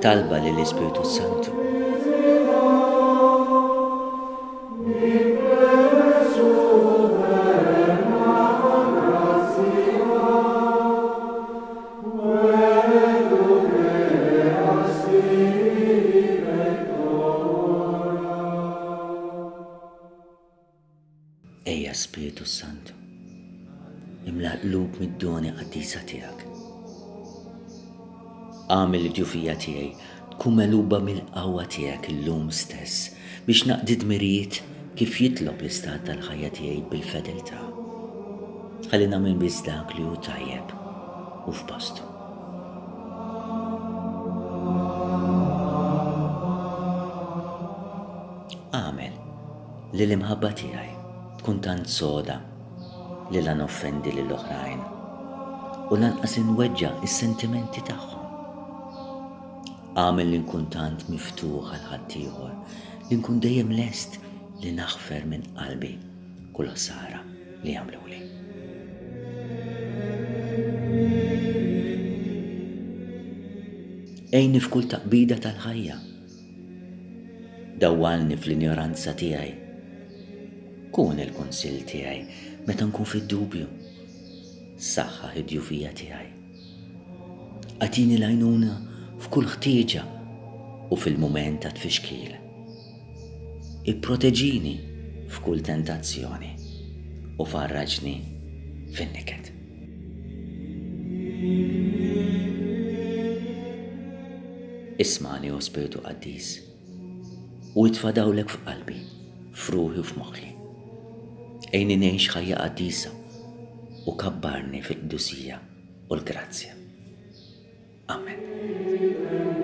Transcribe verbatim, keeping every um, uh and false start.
talba lill-Ispiritu Santu. Ejja Spiritu Santu, imla qlub mid-doni qaddisa tiegħek. Għamel id-djufija tiegħi tkun meluba mill-qawwa tiegħek illum stess biex naqdi dmirijiet kif jitlob l-istat tal-ħajja tiegħi bil-fedeltà. Ħalli nagħmel biss dak li hu tajjeb u f'postu. Għamel li l-imħabba tiegħi tkun tant soda li la noffendi lill-oħrajn u lanqas inweġġa' is-sentimenti tagħhom. Għamel li nkun tant miftuħ għal ħaddieħor li nkun dejjem lest li naħfer minn qalbi kull ħsara li jagħmluli. Ejni f'kull taqbida tal-ħajja. Dawwalni fl-injoranza tiegħi. Kun il-kunsill tiegħi meta nkun fid-dubju. Saħħaħ id-djufija tiegħi. Għatini l-għajnuna f'kull ħtieġa u fil-mument ta' tfixkil. Ipproteġini f'kull tentazzjoni u farraġni fin-niket. Ismani u Spiritu Qaddis u jitfadawlek f'qalbi, f'ruħi u f'moħħi. Ejni ngħix ħajja qaddisa u kabbarni fil-qdusija u l-grazzja. Amen.